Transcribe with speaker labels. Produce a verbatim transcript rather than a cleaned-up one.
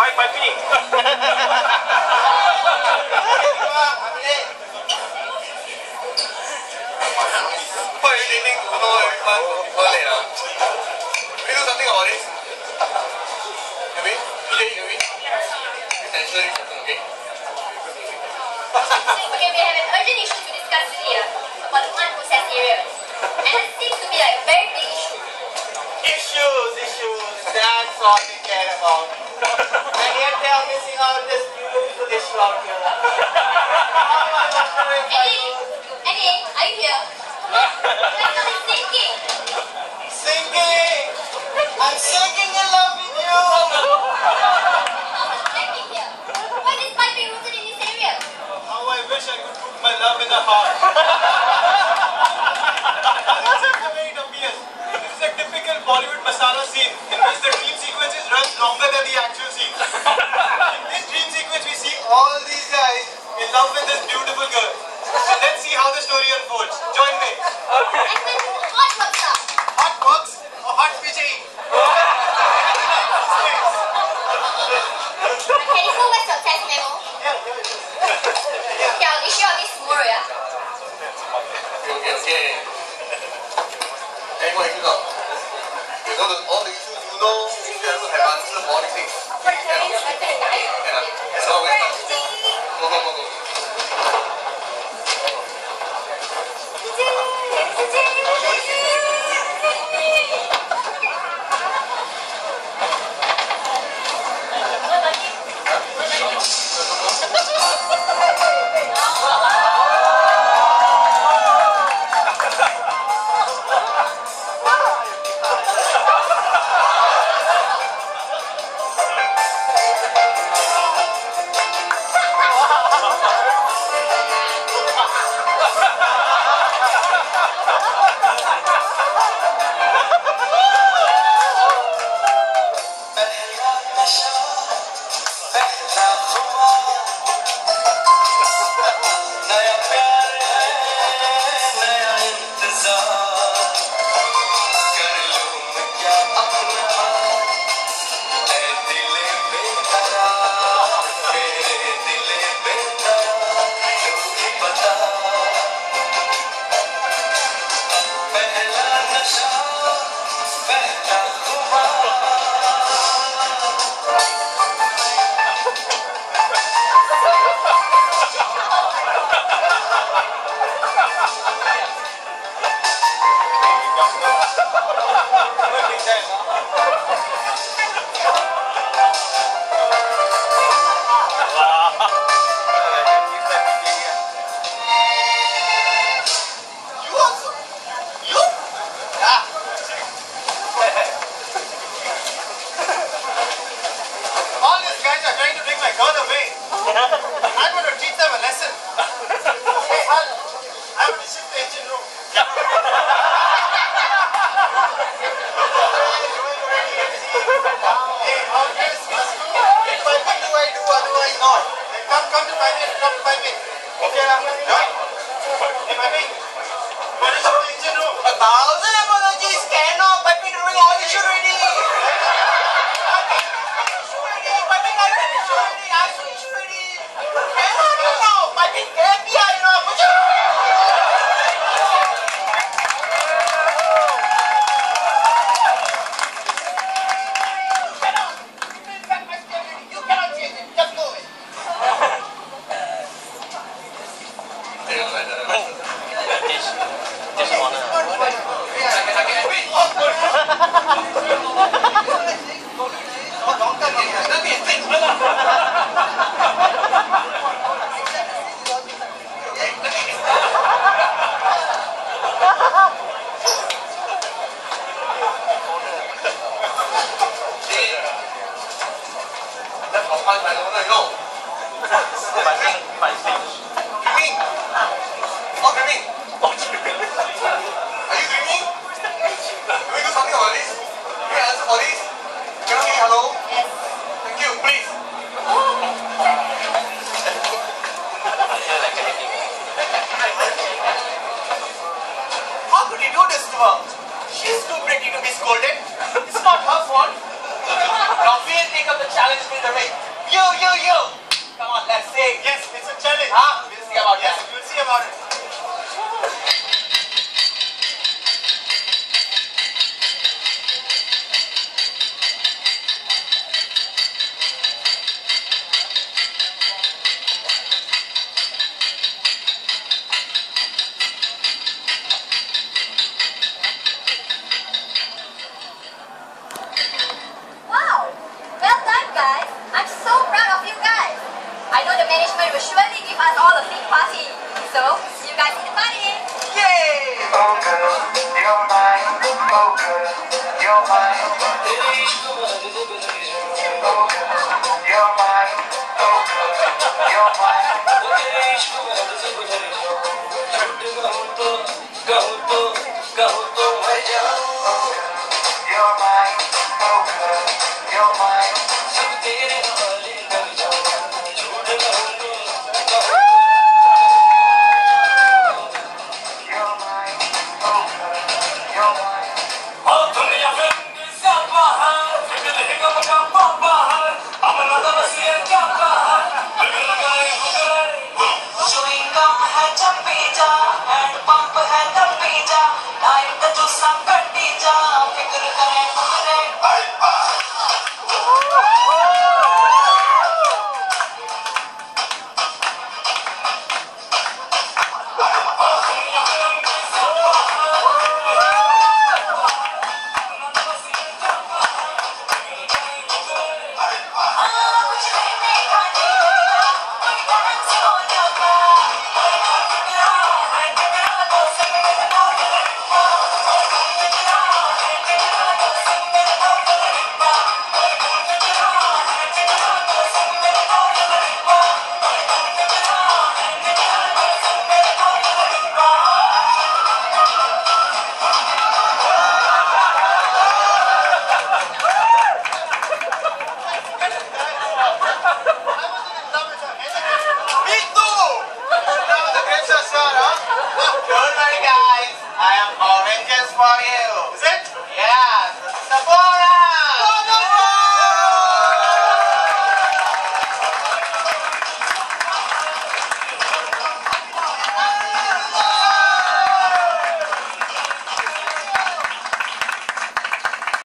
Speaker 1: Baik pagi ni.
Speaker 2: Why are you leaning to know everyone early now? Can we do something about this? Can we? P J, can we? Please answer this question, okay?
Speaker 3: Okay, we have an urgent issue to discuss today uh, about the unprocessed area. And it seems to be like a very big issue.
Speaker 4: Issues, issues, that's all we care about. And yet they are missing out this beautiful issue out here.
Speaker 3: Annie, Annie, are you here? I'm thinking.
Speaker 4: Sinking! I'm sinking in love with you!
Speaker 3: I'm thinking here. Why is this pipe being rooted in this area?
Speaker 4: How I wish I could put my love in the heart. That's just the way it appears. This is a typical Bollywood masala scene in which the dream sequences run longer than the actual scene. In this dream sequence we see all these guys in love with this beautiful girl. So let's see how the story unfolds. Join me.
Speaker 3: And then what works up?
Speaker 4: Hot works or hot P J?
Speaker 3: Okay, this whole West test memo.
Speaker 4: Yeah, yeah, yeah.
Speaker 3: Okay, I'll issue out this tomorrow, yeah?
Speaker 2: Okay, okay, okay. Hey, what you got? You know the, all the issues you know, you have to have answers for all these things. Yeah. So, let's start. Go, go, go, go.
Speaker 4: All these guys are trying to take my girl away. I'm going to teach them a lesson. Hey, Hal, I'm going to shift the engine room. Hey, how yes, yes. Which piping do I do, otherwise not? Come, come to piping, come to piping. Okay, right? Hey, piping. What is the engine room? A thousand apologies. Cannot piping doing all the issue ready. She's too pretty to be scolded. It's not her fault. Rafi
Speaker 2: take up the challenge with the ring. Yo, yo, yo! Come on, let's see.
Speaker 4: Yes, it's a challenge.
Speaker 2: Huh? We'll see about
Speaker 4: Yes,
Speaker 2: that.
Speaker 4: we'll see about it.
Speaker 3: Wow! Well done, guys. I'm so proud of you guys. I know the management will surely give us all a big party. So, see you guys in the party.
Speaker 2: Yay!
Speaker 1: Focus, your mind, focus, your mind. Focus, your mind, focus, your mind. Focus, your mind, focus, your mind.